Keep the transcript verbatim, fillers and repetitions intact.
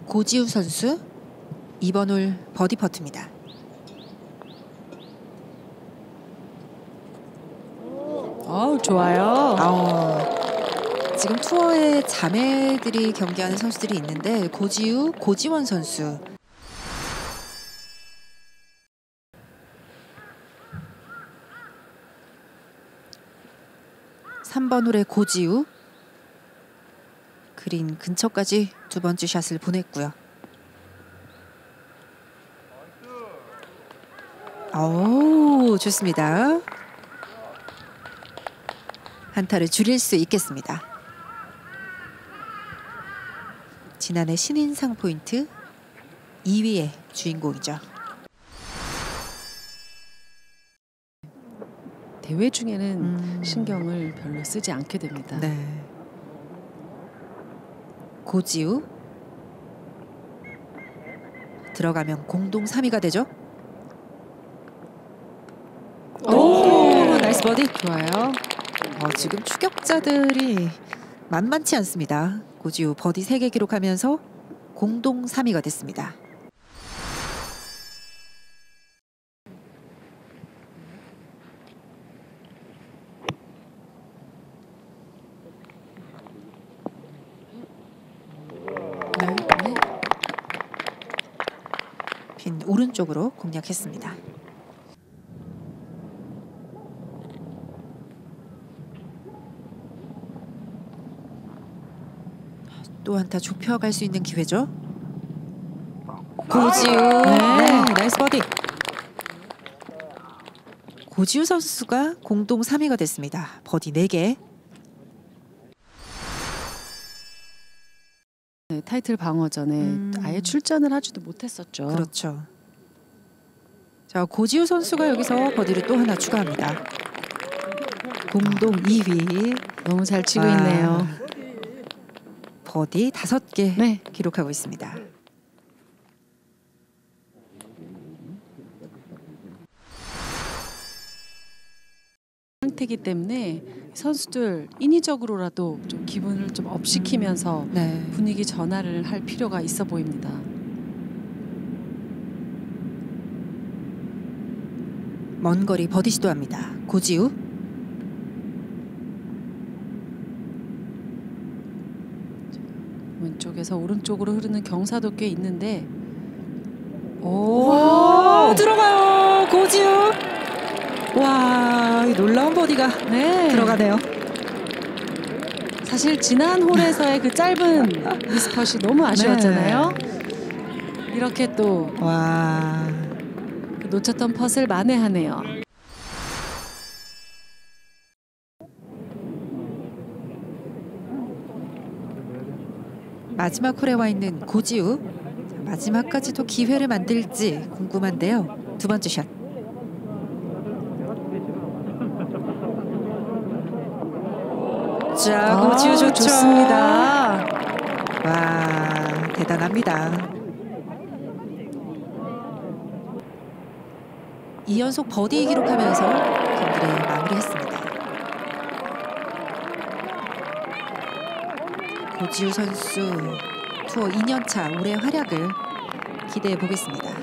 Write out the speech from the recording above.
고지우 선수 이번 홀 버디 퍼트입니다. 어, 좋아요. 어, 지금 투어에 자매들이 경기하는 선수들이 있는데 고지우, 고지원 선수. 삼 번 홀에 고지우. 그린 근처까지 두 번째 샷을 보냈고요. 오, 좋습니다. 한타를 줄일 수 있겠습니다. 지난해 신인상 포인트 이 위의 주인공이죠. 대회 중에는 음. 신경을 별로 쓰지 않게 됩니다. 네. 고지우 들어가면 공동 삼 위가 되죠. 오, 오 나이스 버디. 좋아요. 어, 지금 추격자들이 만만치 않습니다. 고지우 버디 세 개 기록하면서 공동 삼 위가 됐습니다. 네. 네. 핀 오른쪽으로 공략했습니다. 또 한타 좁혀갈 수 있는 기회죠. 고지우. 네. 네, 나이스 버디. 고지우 선수가 공동 삼 위가 됐습니다. 버디 네 개. 네, 타이틀 방어전에 음. 아예 출전을 하지도 못했었죠. 그렇죠. 자, 고지우 선수가 여기서 버디를 또 하나 추가합니다. 공동 이 위. 너무 잘 치고 아, 있네요. 버디 다섯 개 네. 기록하고 있습니다. 상태이기 때문에 선수들 인위적으로라도 좀 기분을 좀 업시키면서 네. 분위기 전환을 할 필요가 있어 보입니다. 먼 거리 버디 시도합니다. 고지우. 왼쪽에서 오른쪽으로 흐르는 경사도 꽤 있는데 오, 와. 들어가요. 고지우. 와, 이 놀라운 버디가 네. 들어가네요. 사실 지난 홀에서의 그 짧은 미스컷이 너무 아쉬웠잖아요. 네. 이렇게 또 와, 놓쳤던 펫을 만회하네요. 마지막 홀에 와 있는 고지우. 자, 마지막까지도 기회를 만들지 궁금한데요. 두 번째 샷. 자, 아, 고지우 좋죠. 좋습니다. 와, 대단합니다. 이 연속 버디 기록하면서 경기를 마무리했습니다. 고지우 선수 투어 이 년 차 올해 활약을 기대해 보겠습니다.